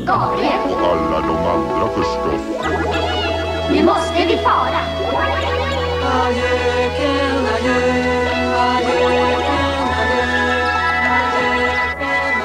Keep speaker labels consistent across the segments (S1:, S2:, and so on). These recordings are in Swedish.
S1: Gabriel.
S2: Och alla de andra förstås.
S1: Nu måste vi fara.
S3: Adjöken, adjö, adjöken, adjö, adjöken,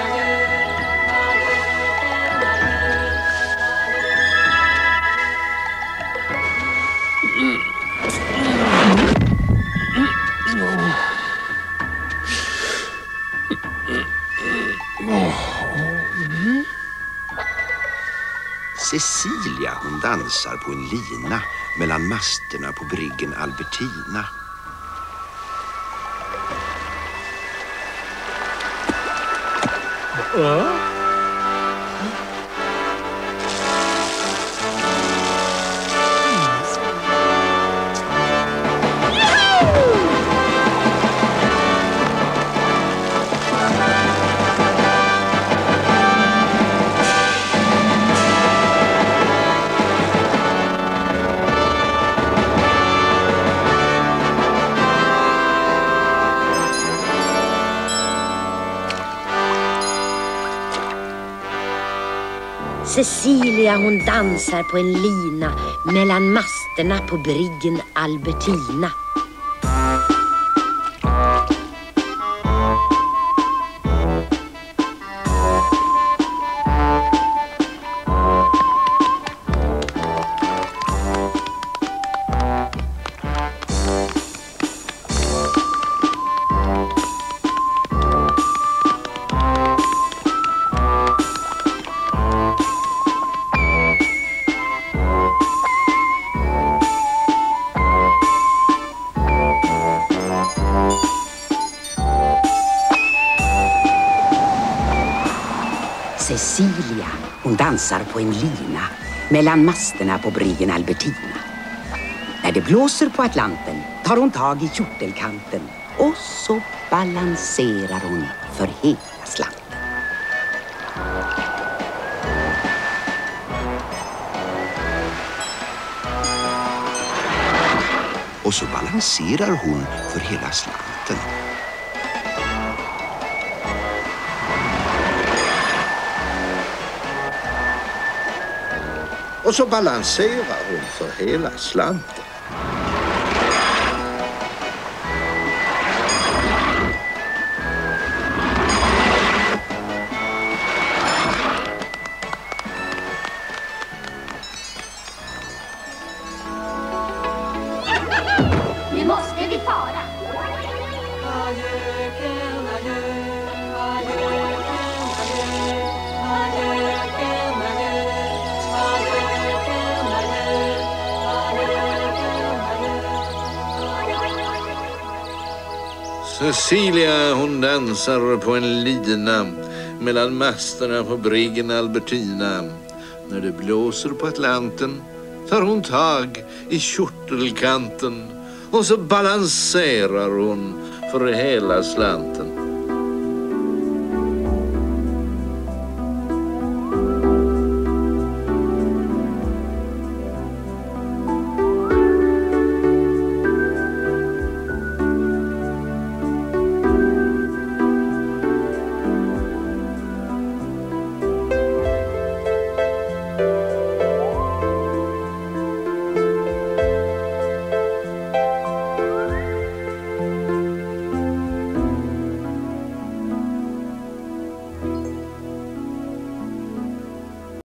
S4: Cecilia, hon dansar på en lina mellan masterna på briggen Albertina.
S5: Cecilia, hon dansar på en lina mellan masterna på briggen Albertina. Cecilia, hon dansar på en lina mellan masterna på briggen Albertina. När det blåser på Atlanten tar hon tag i kjortelkanten och så balanserar hon för hela slanten.
S4: Och så balanserar hon för hela slanten. Och så balanserar hon för hela slanten.
S1: Nu måste vi fara.
S3: adjöken, adjö, adjöken, adjö, adjöken, adjö, adjöken, adjö, adjöken, adjö.
S6: Cecilia, hon dansar på en lina mellan masterna på briggen Albertina. När det blåser på Atlanten tar hon tag i kjortelkanten och så balanserar hon för hela slanten.